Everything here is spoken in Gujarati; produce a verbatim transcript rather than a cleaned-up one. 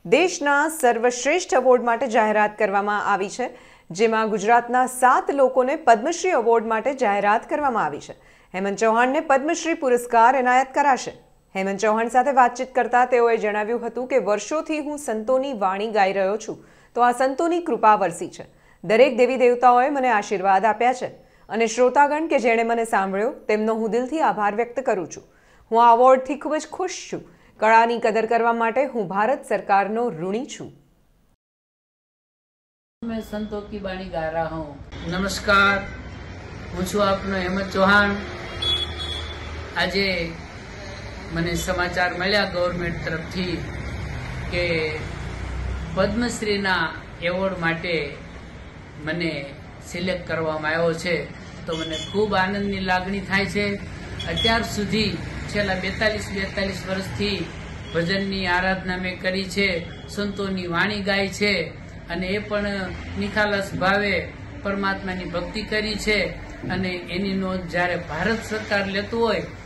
દેશના સર્વશ્રેષ્ઠ એવોર્ડ માટે જાહેરાત કરવામાં આવી છે, જેમાં ગુજરાતના સાત લોકોને પદ્મશ્રી એવોર્ડ માટે જાહેરાત કરવામાં આવી છે. હેમંત ચૌહાણને પદ્મશ્રી પુરસ્કાર એનાયત કરાશે. હેમંત ચૌહાણ સાથે વાતચીત કરતા તેઓએ જણાવ્યું હતું કે વર્ષોથી હું સંતોની વાણી ગાઈ રહ્યો છું, તો આ સંતોની કૃપા વરસી છે. દરેક દેવી દેવતાઓએ મને આશીર્વાદ આપ્યા છે અને શ્રોતાગણ કે જેણે મને સાંભળ્યો તેમનો હું દિલથી આભાર વ્યક્ત કરું છું. હું આ એવોર્ડથી ખૂબ જ ખુશ છું. કળાની કદર કરવા માટે હું ભારત સરકારનો ઋણી છું. मैं संतों की वाणी गा रहा हूँ. नमस्कार, હું છું આપનો હેમંત ચૌહાણ. આજે મને સમાચાર મળ્યા ગવર્મેન્ટ તરફથી કે પદ્મશ્રીના એવોર્ડ માટે મને સિલેક્ટ કરવામાં આવ્યો છે, તો મને ખૂબ આનંદની લાગણી થાય છે. અત્યાર સુધી છેલ્લા બેતાલીસ બેતાલીસ વર્ષથી ભજનની આરાધના મેં કરી છે, સંતોની વાણી ગાઈ છે અને એ પણ નિખાલસ ભાવે પરમાત્માની ભક્તિ કરી છે. અને એની નોંધ જ્યારે ભારત સરકાર લેતું હોય